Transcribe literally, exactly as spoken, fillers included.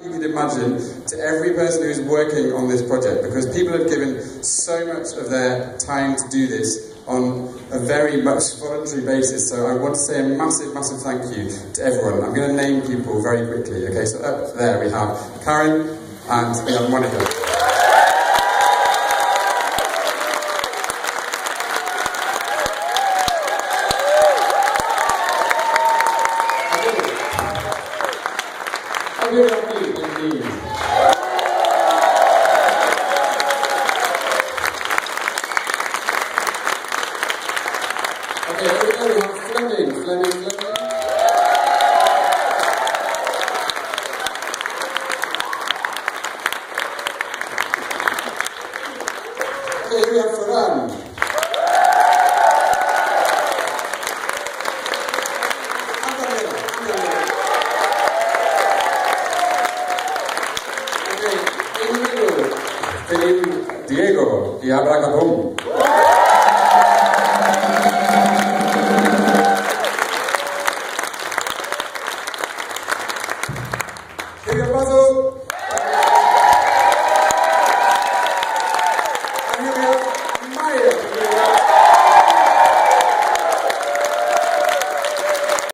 You could imagine to every person who's working on this project, because people have given so much of their time to do this on a very much voluntary basis. So I want to say a massive, massive thank you to everyone. I'm going to name people very quickly. Okay, so up there we have Karen and we have Monica. Okay, here we go, we have Fleming, Fleming, Fleming. Okay, here we have Ferran. Okay, in the middle, tenemos Diego y Abracadabra. ¡Qué paso!